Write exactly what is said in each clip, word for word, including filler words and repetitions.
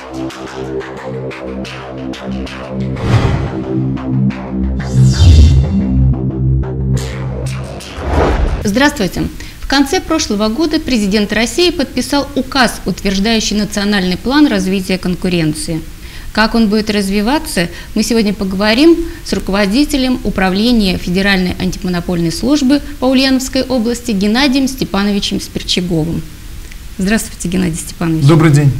Здравствуйте! В конце прошлого года президент России подписал указ, утверждающий национальный план развития конкуренции. Как он будет развиваться, мы сегодня поговорим с руководителем управления Федеральной антимонопольной службы по Ульяновской области Геннадием Степановичем Сперчаговым. Здравствуйте, Геннадий Степанович. Добрый день.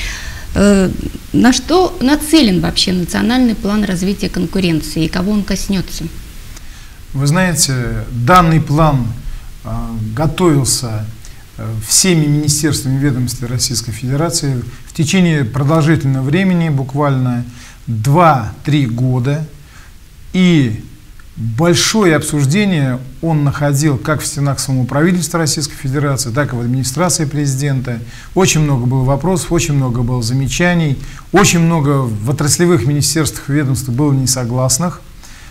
На что нацелен вообще национальный план развития конкуренции и кого он коснется? Вы знаете, данный план э, готовился э, всеми министерствами и ведомствами Российской Федерации в течение продолжительного времени, буквально два-три года. И большое обсуждение он находил как в стенах самого правительства Российской Федерации, так и в администрации президента. Очень много было вопросов, очень много было замечаний, очень много в отраслевых министерствах и ведомствах было несогласных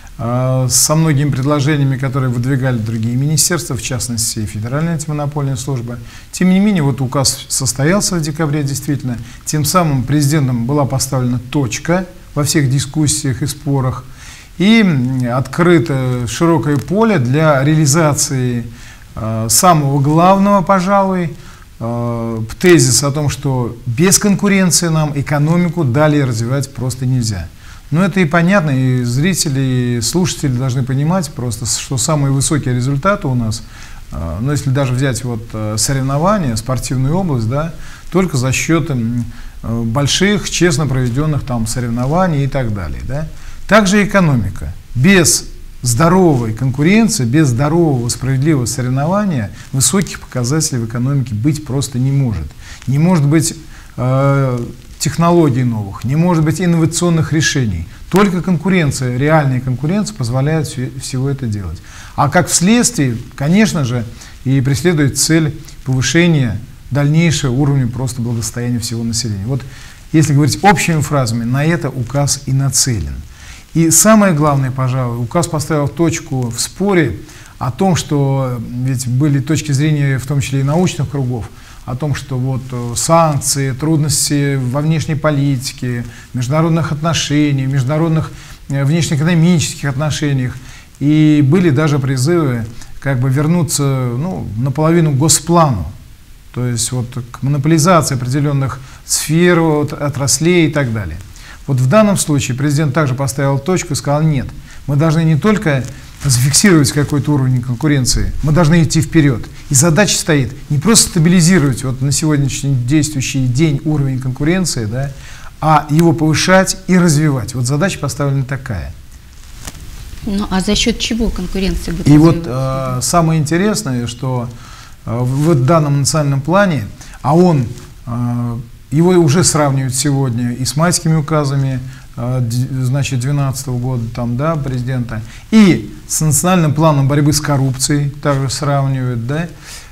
со многими предложениями, которые выдвигали другие министерства, в частности, Федеральная антимонопольная служба. Тем не менее, вот указ состоялся в декабре, действительно. Тем самым президентом была поставлена точка во всех дискуссиях и спорах, и открыто широкое поле для реализации э, самого главного, пожалуй, э, тезиса о том, что без конкуренции нам экономику далее развивать просто нельзя. Но это и понятно, и зрители, и слушатели должны понимать просто, что самые высокие результаты у нас, э, ну, если даже взять вот э, соревнования, спортивную область, да, только за счет э, больших, честно проведенных там соревнований и так далее, да. Также экономика. Без здоровой конкуренции, без здорового справедливого соревнования высоких показателей в экономике быть просто не может. Не может быть э, технологий новых, не может быть инновационных решений. Только конкуренция, реальная конкуренция позволяет все, всего это делать. А как вследствие, конечно же, и преследует цель повышения дальнейшего уровня просто благосостояния всего населения. Вот если говорить общими фразами, на это указ и нацелен. И самое главное, пожалуй, указ поставил точку в споре о том, что ведь были точки зрения, в том числе и научных кругов, о том, что вот санкции, трудности во внешней политике, международных отношениях, международных внешнеэкономических отношениях, и были даже призывы как бы вернуться, ну, наполовину к госплану, то есть вот к монополизации определенных сфер, вот, отраслей и так далее. Вот в данном случае президент также поставил точку и сказал: нет, мы должны не только зафиксировать какой-то уровень конкуренции, мы должны идти вперед. И задача стоит не просто стабилизировать вот на сегодняшний действующий день уровень конкуренции, да, а его повышать и развивать. Вот задача поставлена такая. Ну а за счет чего конкуренция будет И развиваться? вот э, самое интересное, что э, в данном национальном плане, а он... Э, Его уже сравнивают сегодня и с майскими указами, значит, две тысячи двенадцатого года там, да, президента, и с национальным планом борьбы с коррупцией также сравнивают. Да.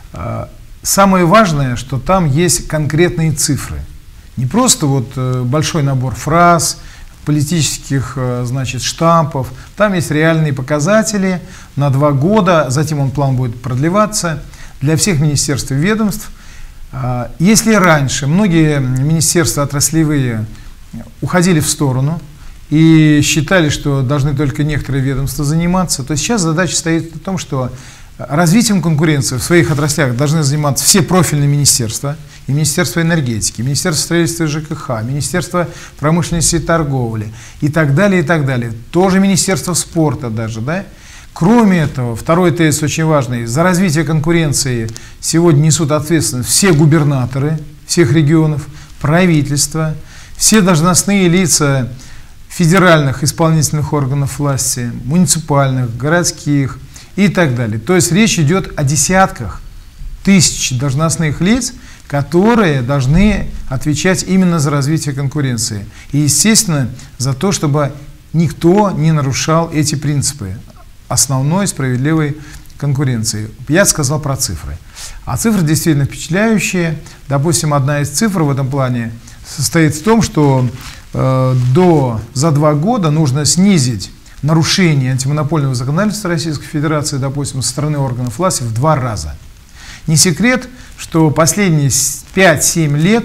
Самое важное, что там есть конкретные цифры. Не просто вот большой набор фраз, политических, значит, штампов. Там есть реальные показатели на два года, затем он план будет продлеваться для всех министерств и ведомств. Если раньше многие министерства отраслевые уходили в сторону и считали, что должны только некоторые ведомства заниматься, то сейчас задача стоит в том, что развитием конкуренции в своих отраслях должны заниматься все профильные министерства, и Министерство энергетики, Министерство строительства и ЖКХ, Министерство промышленности и торговли и так далее, и так далее. Тоже Министерство спорта даже, да? Кроме этого, второй тезис очень важный, за развитие конкуренции сегодня несут ответственность все губернаторы всех регионов, правительство, все должностные лица федеральных исполнительных органов власти, муниципальных, городских и так далее. То есть речь идет о десятках тысяч должностных лиц, которые должны отвечать именно за развитие конкуренции. И, естественно, за то, чтобы никто не нарушал эти принципы основной справедливой конкуренции. Я сказал про цифры. А цифры действительно впечатляющие. Допустим, одна из цифр в этом плане состоит в том, что э, до, за два года нужно снизить нарушение антимонопольного законодательства Российской Федерации, допустим, со стороны органов власти в два раза. Не секрет, что последние пять-семь лет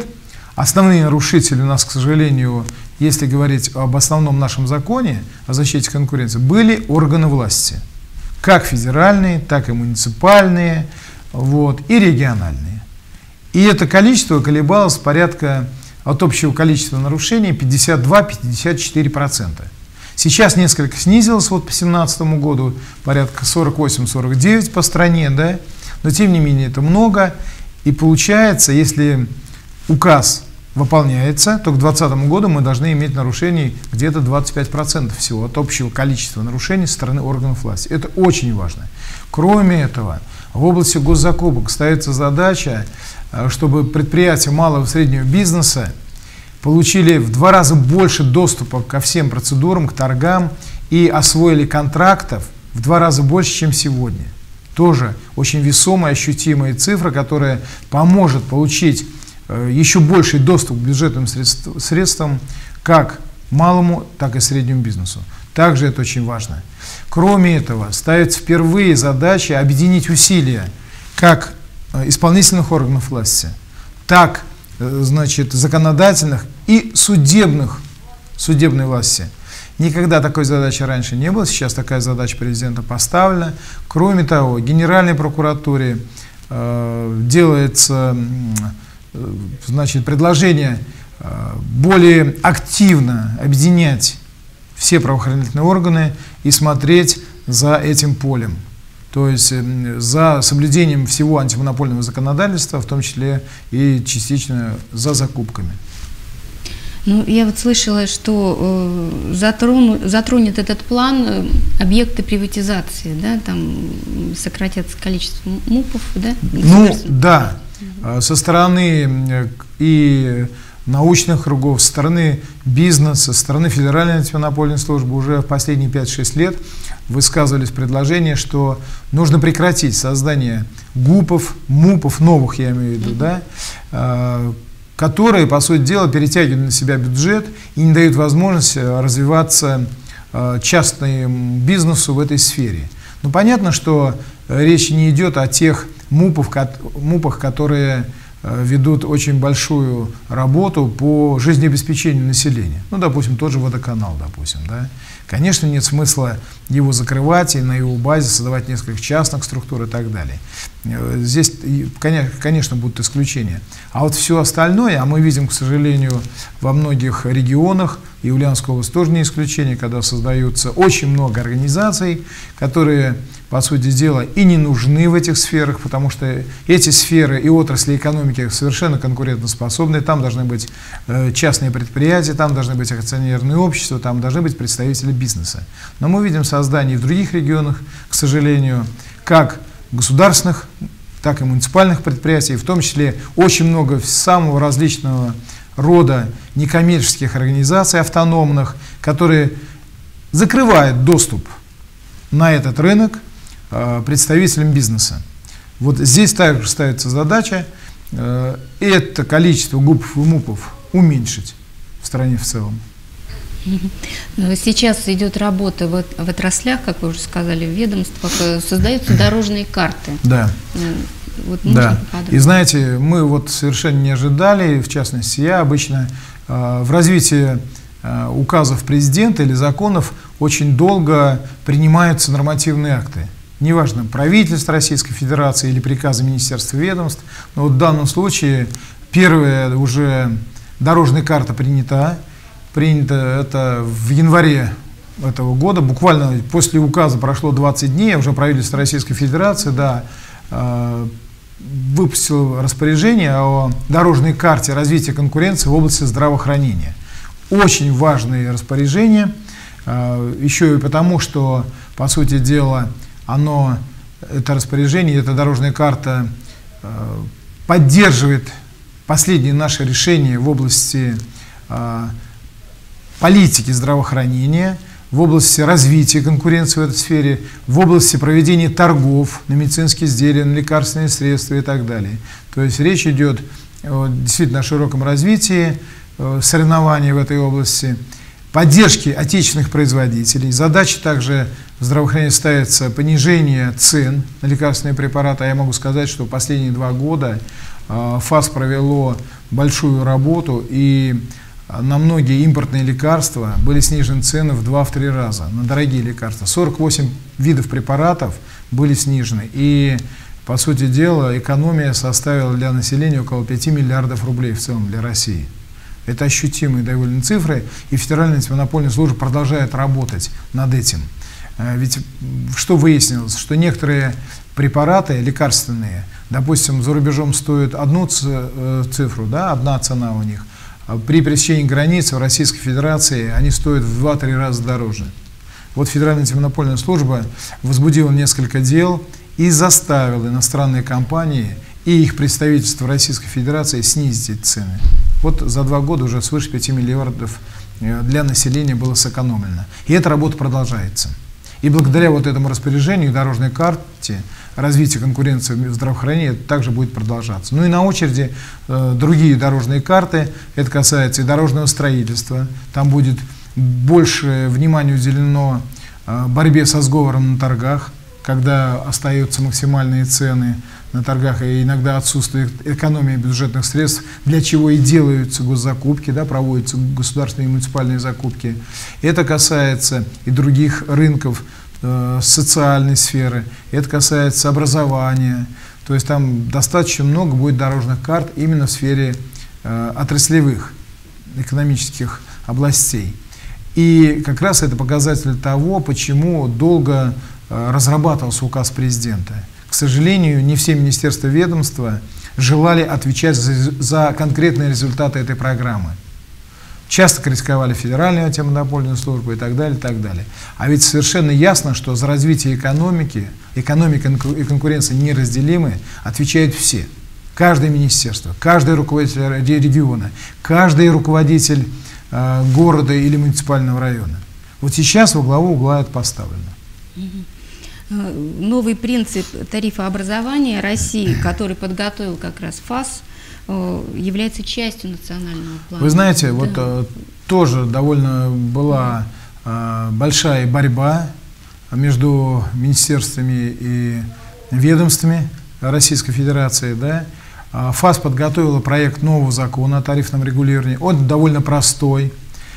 основные нарушители у нас, к сожалению, если говорить об основном нашем законе о защите конкуренции, были органы власти. Как федеральные, так и муниципальные, вот, и региональные. И это количество колебалось порядка от общего количества нарушений пятьдесят два — пятьдесят четыре процента. Сейчас несколько снизилось, вот по две тысячи семнадцатому году порядка сорок восемь — сорок девять по стране, да, но тем не менее это много. И получается, если указ выполняется, то к две тысячи двадцатому году мы должны иметь нарушений где-то двадцать пять процентов всего от общего количества нарушений со стороны органов власти. Это очень важно. Кроме этого, в области госзакупок ставится задача, чтобы предприятия малого и среднего бизнеса получили в два раза больше доступа ко всем процедурам, к торгам и освоили контрактов в два раза больше, чем сегодня. Тоже очень весомая, ощутимая цифра, которая поможет получить еще больший доступ к бюджетным средствам как малому, так и среднему бизнесу. Также это очень важно. Кроме этого, ставится впервые задача объединить усилия как исполнительных органов власти, так, значит, законодательных и судебных, судебной власти. Никогда такой задачи раньше не было, сейчас такая задача президента поставлена. Кроме того, Генеральной прокуратуре э, делается э, значит, предложение э, более активно объединять все правоохранительные органы и смотреть за этим полем. То есть э, за соблюдением всего антимонопольного законодательства, в том числе и частично за закупками. Ну, я вот слышала, что э, затрону, затронет этот план э, объекты приватизации, да, там сократятся количество МУПов, да? Ну, да, со стороны и научных кругов, со стороны бизнеса, со стороны Федеральной антимонопольной службы уже в последние пять-шесть лет высказывались предложения, что нужно прекратить создание ГУПов, МУПов, новых, я имею в виду, да, э, которые, по сути дела, перетягивают на себя бюджет и не дают возможность развиваться частному бизнесу в этой сфере. Ну, понятно, что речь не идет о тех МУПах, которые ведут очень большую работу по жизнеобеспечению населения. Ну, допустим, тот же водоканал, допустим, да. Конечно, нет смысла его закрывать и на его базе создавать несколько частных структур и так далее. Здесь, конечно, будут исключения. А вот все остальное, а мы видим, к сожалению, во многих регионах, и Ульяновская область тоже не исключение, когда создаются очень много организаций, которые, по сути дела, и не нужны в этих сферах, потому что эти сферы и отрасли экономики совершенно конкурентоспособны, там должны быть частные предприятия, там должны быть акционерные общества, там должны быть представители бизнеса. Но мы видим создание в других регионах, к сожалению, как государственных, так и муниципальных предприятий, в том числе очень много самого различного рода некоммерческих организаций автономных, которые закрывают доступ на этот рынок э, представителям бизнеса. Вот здесь также ставится задача э, это количество ГУПов и МУПов уменьшить в стране в целом. Сейчас идет работа в, в отраслях, как вы уже сказали, в ведомствах, создаются дорожные карты. Да. Вот да. И знаете, мы вот совершенно не ожидали, в частности я обычно, э, в развитии э, указов президента или законов очень долго принимаются нормативные акты. Неважно, правительство Российской Федерации или приказы министерств и ведомств, но вот в данном случае первая уже дорожная карта принята. Принято это в январе этого года, буквально после указа прошло двадцать дней, уже правительство Российской Федерации, да, э, выпустило распоряжение о дорожной карте развития конкуренции в области здравоохранения. Очень важное распоряжение, э, еще и потому, что, по сути дела, оно, это распоряжение, эта дорожная карта э, поддерживает последние наши решения в области э, политики здравоохранения, в области развития конкуренции в этой сфере, в области проведения торгов на медицинские изделия, на лекарственные средства и так далее. То есть речь идет действительно о широком развитии соревнований в этой области, поддержки отечественных производителей. Задача также в здравоохранении ставится понижение цен на лекарственные препараты. А я могу сказать, что последние два года ФАС провело большую работу, и на многие импортные лекарства были снижены цены в два-три раза, на дорогие лекарства. сорок восемь видов препаратов были снижены, и, по сути дела, экономия составила для населения около пяти миллиардов рублей в целом для России. Это ощутимые довольно цифры, и Федеральная антимонопольная служба продолжает работать над этим. Ведь что выяснилось? Что некоторые препараты лекарственные, допустим, за рубежом стоят одну цифру, да, одна цена у них, а при пересечении границ в Российской Федерации они стоят в два-три раза дороже. Вот Федеральная антимонопольная служба возбудила несколько дел и заставила иностранные компании и их представительство в Российской Федерации снизить эти цены. Вот за два года уже свыше пяти миллиардов для населения было сэкономлено. И эта работа продолжается. И благодаря вот этому распоряжению, дорожной карте, развитие конкуренции в здравоохранении также будет продолжаться. Ну и на очереди э, другие дорожные карты. Это касается и дорожного строительства. Там будет больше внимания уделено э, борьбе со сговором на торгах, когда остаются максимальные цены на торгах, и иногда отсутствует экономия бюджетных средств, для чего и делаются госзакупки, да, проводятся государственные и муниципальные закупки. Это касается и других рынков, э, социальной сферы, это касается образования. То есть там достаточно много будет дорожных карт именно в сфере э, отраслевых экономических областей. И как раз это показатель того, почему долго э, разрабатывался указ президента. К сожалению, не все министерства и ведомства желали отвечать за, за конкретные результаты этой программы. Часто критиковали Федеральную антимонопольную службу и так далее, и так далее. А ведь совершенно ясно, что за развитие экономики, экономика и конкуренция неразделимы, отвечают все. Каждое министерство, каждый руководитель региона, каждый руководитель э, города или муниципального района. Вот сейчас во главу угла это поставлено. Новый принцип тарифообразования России, который подготовил как раз ФАС, является частью национального плана. Вы знаете, да. вот э, тоже довольно была э, большая борьба между министерствами и ведомствами Российской Федерации. Да? ФАС подготовила проект нового закона о тарифном регулировании. Он довольно простой.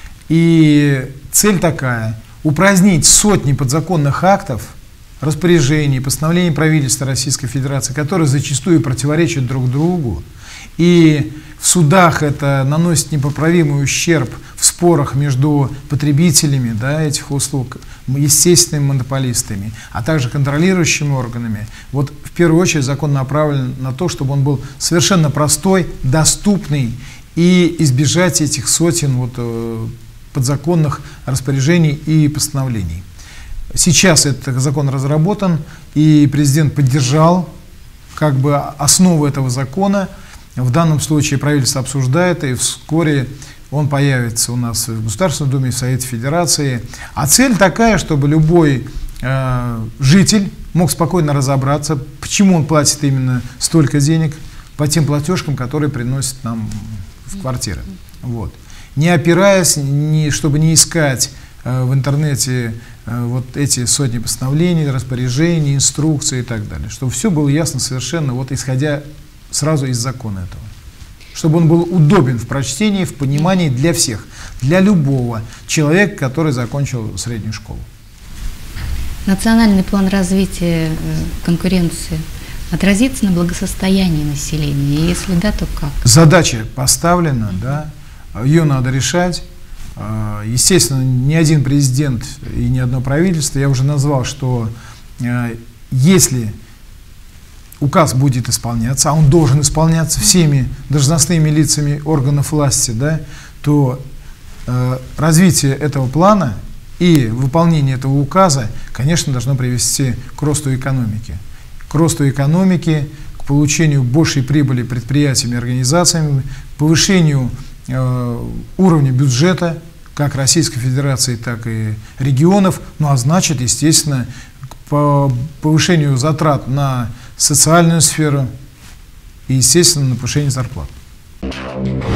И цель такая – упразднить сотни подзаконных актов, распоряжений, постановлений правительства Российской Федерации, которые зачастую противоречат друг другу. И в судах это наносит непоправимый ущерб в спорах между потребителями, да, этих услуг, естественными монополистами, а также контролирующими органами. Вот в первую очередь закон направлен на то, чтобы он был совершенно простой, доступный, и избежать этих сотен вот, подзаконных распоряжений и постановлений. Сейчас этот закон разработан, и президент поддержал как бы основу этого закона. В данном случае правительство обсуждает, и вскоре он появится у нас в Государственной Думе, в Совете Федерации. А цель такая, чтобы любой э, житель мог спокойно разобраться, почему он платит именно столько денег по тем платежкам, которые приносят нам в квартиры. Вот. Не опираясь, не, чтобы не искать э, в интернете э, вот эти сотни постановлений, распоряжений, инструкций и так далее. Чтобы все было ясно совершенно, вот исходя сразу из закона этого. Чтобы он был удобен в прочтении, в понимании для всех, для любого человека, который закончил среднюю школу. Национальный план развития конкуренции отразится на благосостоянии населения? И если да, то как? Задача поставлена, да, ее надо решать. Естественно, ни один президент и ни одно правительство, я уже назвал, что если указ будет исполняться, а он должен исполняться всеми должностными лицами органов власти, да, то э, развитие этого плана и выполнение этого указа, конечно, должно привести к росту экономики. К росту экономики, к получению большей прибыли предприятиями и организациями, повышению э, уровня бюджета как Российской Федерации, так и регионов, ну а значит, естественно, по повышению затрат на социальную сферу и, естественно, на повышение зарплат.